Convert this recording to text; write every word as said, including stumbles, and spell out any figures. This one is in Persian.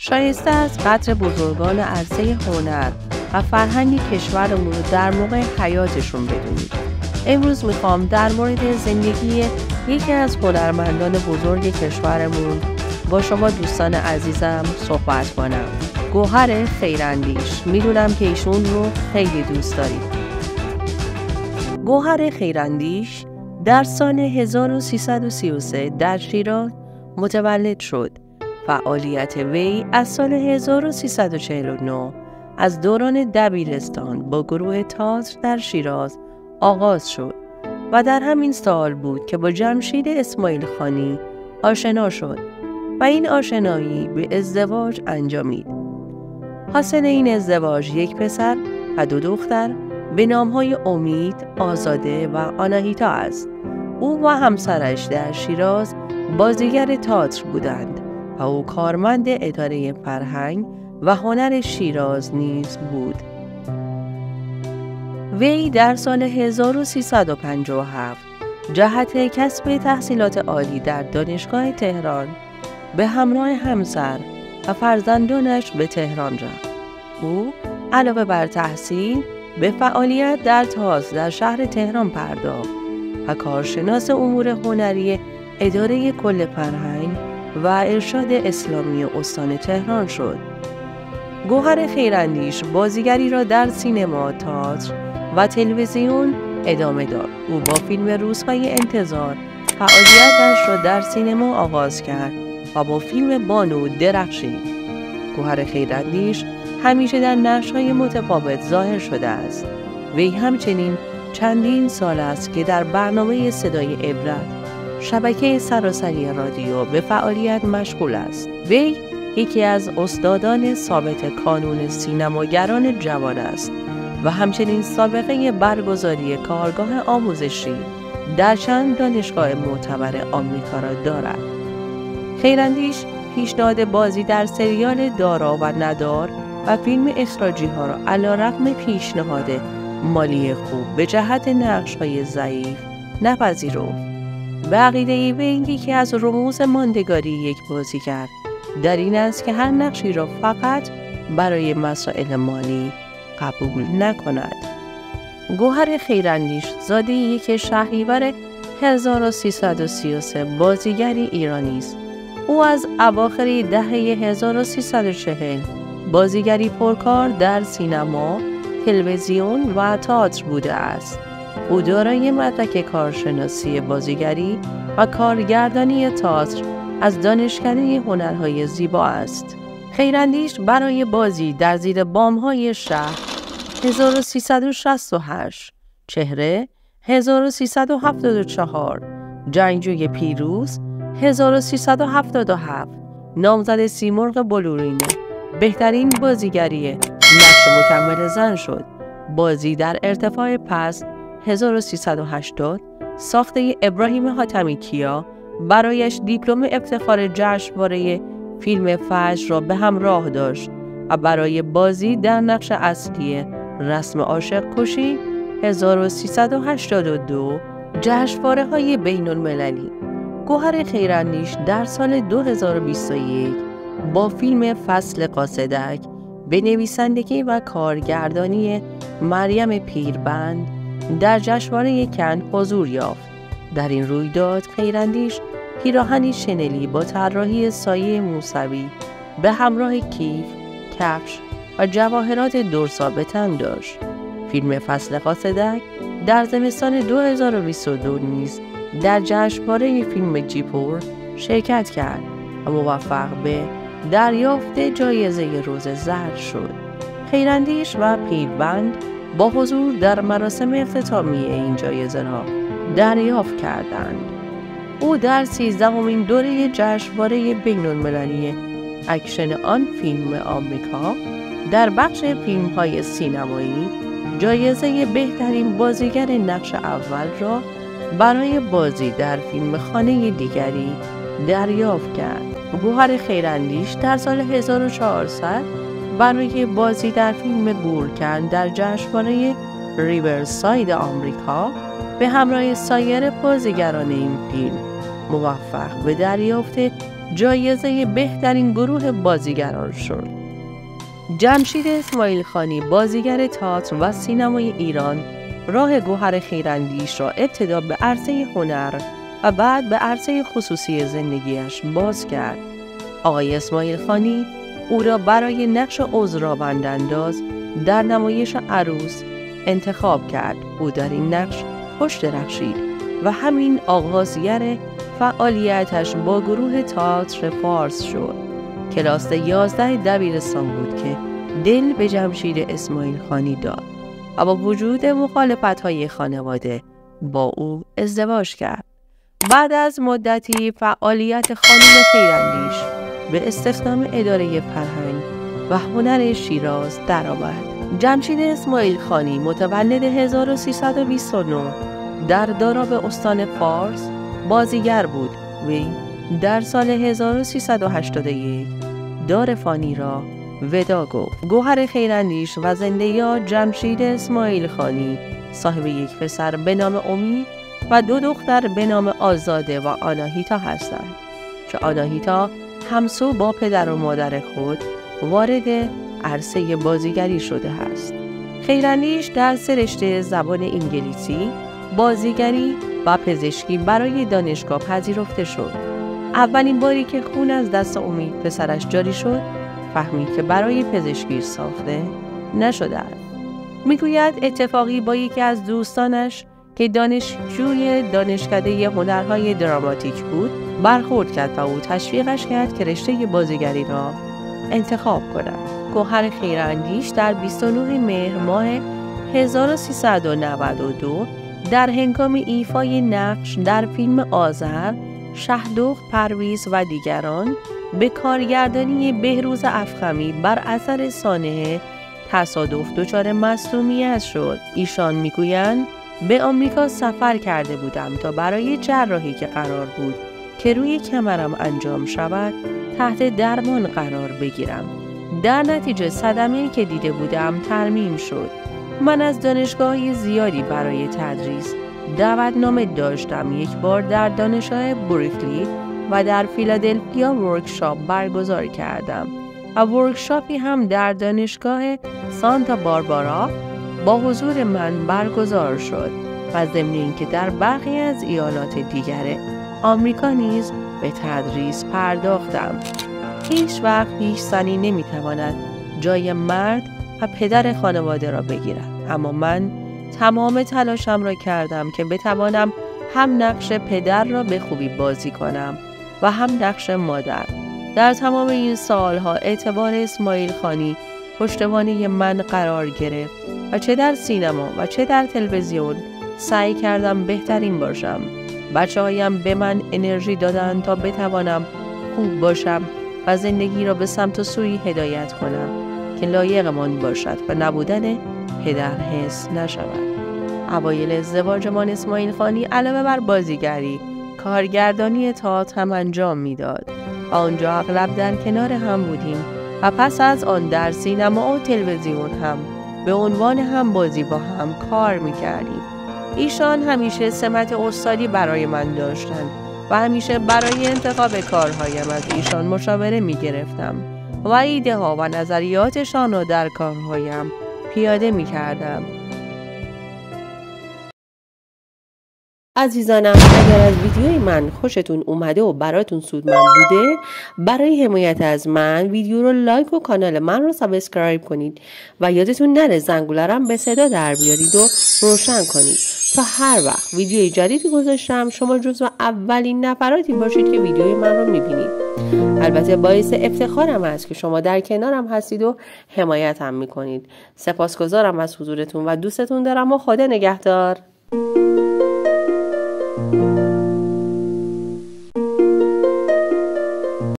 شایسته از قدر بزرگان عرصه هنر و فرهنگ کشورمون رو در موقع حیاتشون بدونید. امروز میخوام در مورد زندگی یکی از هنرمندان بزرگ کشورمون با شما دوستان عزیزم صحبت کنم. گوهر خیراندیش. میدونم که ایشون رو خیلی دوست دارید. گوهر خیراندیش در سال هزار و سیصد و سی و سه در شیراز متولد شد. فعالیت وی از سال هزار و سیصد و چهل و نه از دوران دبیرستان با گروه تئاتر در شیراز آغاز شد و در همین سال بود که با جمشید اسماعیل خانی آشنا شد و این آشنایی به ازدواج انجامید. حاصل این ازدواج یک پسر و دو دختر به نام‌های امید، آزاده و آناهیتا است. او و همسرش در شیراز بازیگر تئاتر بودند و او کارمند اداره فرهنگ و هنر شیراز نیز بود. وی در سال هزار و سیصد و پنجاه و هفت جهت کسب تحصیلات عالی در دانشگاه تهران به همراه همسر و فرزندانش به تهران رفت. او علاوه بر تحصیل به فعالیت در تئاتر در شهر تهران پرداخت و کارشناس امور هنری اداره کل فرهنگ و ارشاد اسلامی استان تهران شد. گوهر خیراندیش بازیگری را در سینما، تئاتر و تلویزیون ادامه داد. او با فیلم روزهای انتظار فعالیتش را در سینما آغاز کرد و با فیلم بانو درخشید. گوهر خیراندیش همیشه در نقش‌های متفاوت ظاهر شده است. وی همچنین چندین سال است که در برنامه صدای عبرت شبکه سراسری رادیو به فعالیت مشغول است. وی یکی از استادان ثابت کانون سینماگران جوان است و همچنین سابقه برگزاری کارگاه آموزشی در چند دانشگاه معتبر آمریکا را دارد. خیراندیش پیشنهاد بازی در سریال دارا و ندار و فیلم اخراجی ها را علیرغم پیشنهاد مالی خوب به جهت نقش‌های ضعیف نپذیرفت. به عقیده وی یکی از رموز ماندگاری یک بازیگر در این است که هر نقشی را فقط برای مسائل مالی قبول نکند. گوهر خیراندیش زاده یک شهریور هزار و سیصد و سی و سه بازیگری ایرانی است. او از اواخر دهه هزار و سیصد و چهل بازیگری پرکار در سینما، تلویزیون و تئاتر بوده است. او دارای مدرک کارشناسی بازیگری و کارگردانی تئاتر از دانشکده هنرهای زیبا است. خیراندیش برای بازی در زیر بام‌های شهر هزار و سیصد و شصت و هشت، چهره هزار و سیصد و هفتاد و چهار، جنگجوی پیروز هزار و سیصد و هفتاد و هفت، نامزد سیمرغ بلورینه بهترین بازیگری نقش مکمل زن شد. بازی در ارتفاع پست هزار و سیصد و هشتاد، ساخته ابراهیم حاتمی کیا برایش دیپلم افتخار جشنواره فیلم فجر را به همراه داشت و برای بازی در نقش اصلی رسم عاشق کشی هزار و سیصد و هشتاد و دو جشنواره های بین المللی. گوهر خیراندیش در سال دو هزار و بیست و یک با فیلم فصل قاصدک به نویسندگی و کارگردانی مریم پیربند در جشنواره کن حضور یافت. در این رویداد خیراندیش پیراهنی شنلی با طراحی سایه موسوی به همراه کیف، کفش و جواهرات درسا به تن داشت. فیلم فصل قاصدک در زمستان دو هزار و بیست و دو نیز در جشنواره فیلم جیپور شرکت کرد و موفق به دریافت جایزه روز زرد شد. خیراندیش و پیربند با حضور در مراسم اختتامیه این جایزه را دریافت کردند. او در سیزدهمین دوره جشنواره بین المللی اکشن آن فیلم آمریکا در بخش فیلم‌های سینمایی جایزه بهترین بازیگر نقش اول را برای بازی در فیلم خانه دیگری دریافت کرد. گوهر خیراندیش در سال هزار و چهارصد برای بازی در فیلم گورکن در جشنواره ریورساید آمریکا به همراه سایر بازیگران این فیلم موفق به دریافت جایزه بهترین گروه بازیگران شد. جمشید اسماعیل خانی، بازیگر تئاتر و سینمای ایران، راه گوهر خیراندیش را ابتدا به عرصه هنر و بعد به عرصه خصوصی زندگیش باز کرد. آقای اسماعیل خانی او را برای نقش عذرا بندانداز در نمایش عروس انتخاب کرد. او در این نقش خوش درخشید و همین آغازگر فعالیتش با گروه تئاتر فارس شد. کلاس یازده دبیرستان بود که دل به جمشید اسماعیل خانی داد و با وجود مخالفت‌های خانواده با او ازدواج کرد. بعد از مدتی فعالیت خانم خیراندیش به استخدام اداره فرهنگ و هنر شیراز درآمد. جمشید اسماعیل خانی متولد هزار و سیصد و بیست و نه در داراب استان فارس بازیگر بود. وی در سال هزار و سیصد و هشتاد و یک دار فانی را ودا گفت. گوهر خیراندیش و زنده یاد جمشید اسماعیل خانی صاحب یک پسر به نام امید و دو دختر به نام آزاده و آناهیتا هستند که آناهیتا همسو با پدر و مادر خود وارد عرصه بازیگری شده است. خیراندیش در سه رشته زبان انگلیسی، بازیگری و پزشکی برای دانشگاه پذیرفته شد. اولین باری که خون از دست امید پسرش جاری شد، فهمید که برای پزشکی ساخته نشده است. میگوید اتفاقی با یکی از دوستانش که دانشجوی دانشکده هنرهای دراماتیک بود برخورد کرد و او تشویقش کرد که رشته بازیگری را انتخاب کند. گوهر خیراندیش در بیست و نه مهر ماه هزار و سیصد و نود و دو در هنگام ایفای نقش در فیلم آذر، شهدخت، پرویز و دیگران به کارگردانی بهروز افخمی بر اثر سانحه تصادف دچار مصدومیت شد. ایشان میگویند به آمریکا سفر کرده بودم تا برای جراحی که قرار بود که روی کمرم انجام شود تحت درمان قرار بگیرم. در نتیجه صدمه‌ای که دیده بودم ترمیم شد. من از دانشگاه‌های زیادی برای تدریس دعوتنامه داشتم. یک بار در دانشگاه بریکلی و در فیلادلفیا ورکشاپ برگزار کردم و ورکشاپی هم در دانشگاه سانتا باربارا با حضور من برگزار شد و ضمن اینکه در برخی از ایالات دیگر آمریکا نیز به تدریس پرداختم. هیچ وقت هیچ زنی نمیتواند جای مرد و پدر خانواده را بگیرد، اما من تمام تلاشم را کردم که بتوانم هم نقش پدر را به خوبی بازی کنم و هم نقش مادر. در تمام این سالها اعتبار اسماعیل خانی پشتوانه من قرار گرفت و چه در سینما و چه در تلویزیون سعی کردم بهترین باشم. بچه هایم به من انرژی دادند تا بتوانم خوب باشم و زندگی را به سمت و سوی هدایت کنم که لایقمان باشد و نبودن پدر حس نشود. اوایل ازدواجمان اسماعیل خانی علاوه بر بازیگری، کارگردانی تئاتر هم انجام میداد و آنجا اغلب در کنار هم بودیم و پس از آن در سینما و تلویزیون هم به عنوان هم بازی با هم کار میکردیم. ایشان همیشه سمت استادی برای من داشتند و همیشه برای انتخاب کارهایم از ایشان مشاوره میگرفتم و ایده ها و نظریاتشان را در کارهایم پیاده میکردم. عزیزانم، اگر از ویدیوی من خوشتون اومده و براتون سودمند بوده، برای حمایت از من ویدیو رو لایک و کانال من رو سابسکرایب کنید و یادتون نره زنگوله رو به صدا در بیارید و روشن کنید تا هر وقت ویدیوی جدیدی گذاشتم شما جزو اولین نفراتی باشید که ویدیوی من رو میبینید. البته باعث افتخارم است که شما در کنارم هستید و حمایتم میکنید. سپاسگزارم از حضورتون و دوستتون دارم و خدا نگهدار.